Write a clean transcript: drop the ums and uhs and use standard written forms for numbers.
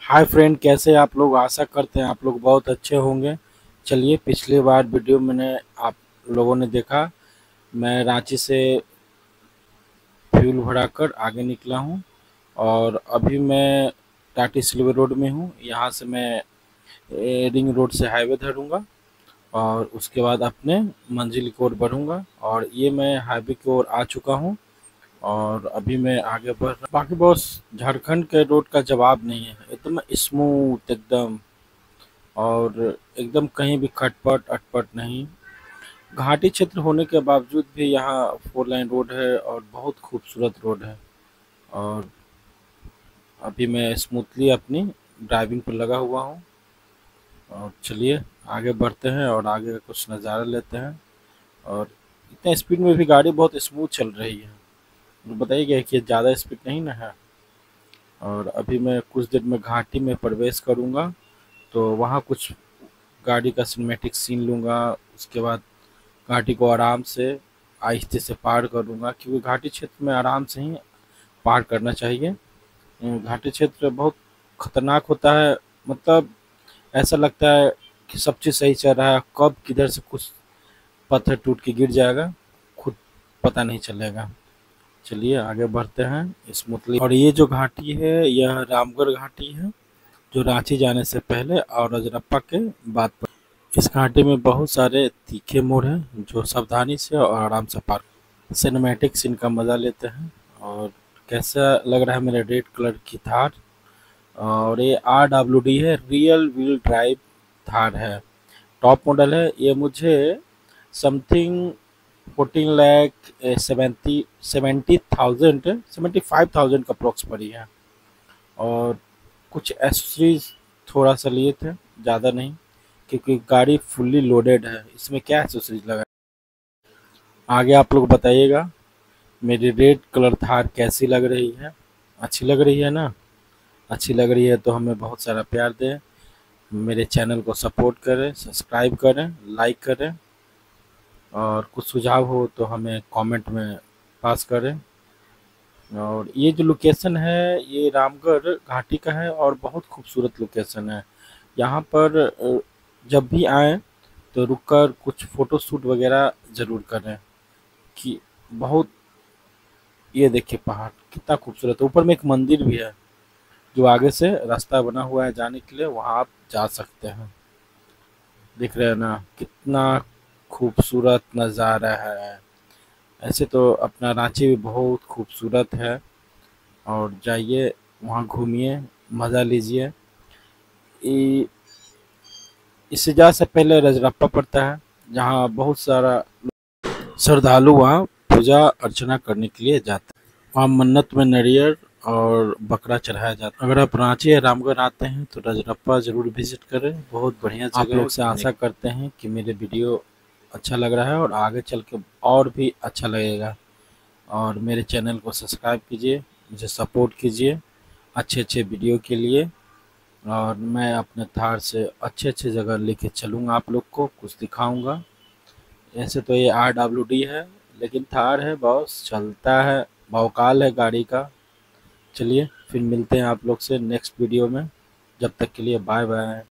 Hi friend, कैसे आप लोग। आशा करते हैं आप लोग बहुत अच्छे होंगे। चलिए, पिछली बार वीडियो मैंने आप लोगों ने देखा, मैं रांची से फ्यूल भराकर आगे निकला हूँ और अभी मैं टाटी सिल्वर रोड में हूँ। यहाँ से मैं रिंग रोड से हाईवे धरूँगा और उसके बाद अपने मंजिल की ओर बढ़ूँगा। और ये मैं हाईवे की ओर आ चुका हूँ और अभी मैं आगे बढ़ रहा। बाकी बॉस, झारखंड के रोड का जवाब नहीं है, एकदम स्मूथ एकदम, और एकदम कहीं भी खटपट अटपट नहीं। घाटी क्षेत्र होने के बावजूद भी यहाँ 4 लाइन रोड है और बहुत खूबसूरत रोड है। और अभी मैं स्मूथली अपनी ड्राइविंग पर लगा हुआ हूँ। और चलिए आगे बढ़ते हैं और आगे का कुछ नज़ारा लेते हैं। और इतने स्पीड में भी गाड़ी बहुत स्मूथ चल रही है, तो बताइए कि ज़्यादा स्पीड नहीं ना है। और अभी मैं कुछ देर में घाटी में प्रवेश करूँगा, तो वहाँ कुछ गाड़ी का सिनेमैटिक सीन लूँगा। उसके बाद घाटी को आराम से आहिस्ते से पार करूँगा, क्योंकि घाटी क्षेत्र में आराम से ही पार करना चाहिए। घाटी क्षेत्र बहुत खतरनाक होता है, मतलब ऐसा लगता है कि सब चीज़ सही चल रहा है, कब किधर से कुछ पत्थर टूट के गिर जाएगा खुद पता नहीं चलेगा। चलिए आगे बढ़ते हैं स्मूथली। और ये जो घाटी है यह रामगढ़ घाटी है, जो रांची जाने से पहले और रजरप्पा के बाद पर। इस घाटी में बहुत सारे तीखे मोड़ हैं जो सावधानी से और आराम से पार सिनेमैटिक सीन का मज़ा लेते हैं। और कैसा लग रहा है मेरा रेड कलर की थार। और ये RWD है, रियल व्हील ड्राइव थार है, टॉप मॉडल है। ये मुझे समथिंग 14 लाख 75,000 का अप्रोक्स पड़ी है। और कुछ एसेसरीज थोड़ा सा लिए थे, ज़्यादा नहीं, क्योंकि गाड़ी फुल्ली लोडेड है। इसमें क्या एसेसरीज लगा, आगे आप लोग बताइएगा। मेरी रेड कलर थार कैसी लग रही है, अच्छी लग रही है ना। अच्छी लग रही है तो हमें बहुत सारा प्यार दें, मेरे चैनल को सपोर्ट करें, सब्सक्राइब करें, लाइक करें। और कुछ सुझाव हो तो हमें कमेंट में पास करें। और ये जो लोकेशन है ये रामगढ़ घाटी का है और बहुत खूबसूरत लोकेशन है। यहाँ पर जब भी आएँ तो रुककर कुछ फ़ोटो शूट वगैरह ज़रूर करें। कि बहुत, ये देखिए पहाड़ कितना खूबसूरत है, ऊपर में एक मंदिर भी है जो आगे से रास्ता बना हुआ है जाने के लिए, वहाँ आप जा सकते हैं। दिख रहे हैं ना कितना खूबसूरत नज़ारा है। ऐसे तो अपना रांची भी बहुत खूबसूरत है, और जाइए वहाँ घूमिए, मज़ा लीजिए। इ- इससे जा से पहले रजरप्पा पड़ता है, जहाँ बहुत सारा श्रद्धालु वहाँ पूजा अर्चना करने के लिए जाते हैं। वहाँ मन्नत में नारियल और बकरा चढ़ाया जाता है। अगर आप रांची या रामगढ़ आते हैं तो रजरप्पा ज़रूर विजिट करें, बहुत बढ़िया जगह। आप लोग से आशा करते हैं कि मेरे वीडियो अच्छा लग रहा है और आगे चल के और भी अच्छा लगेगा। और मेरे चैनल को सब्सक्राइब कीजिए, मुझे सपोर्ट कीजिए अच्छे अच्छे वीडियो के लिए। और मैं अपने थार से अच्छे अच्छे जगह लेके चलूँगा, आप लोग को कुछ दिखाऊंगा। ऐसे तो ये RWD है, लेकिन थार है, बॉस चलता है, भौकाल है गाड़ी का। चलिए फिर मिलते हैं आप लोग से नेक्स्ट वीडियो में, जब तक के लिए बाय बाय।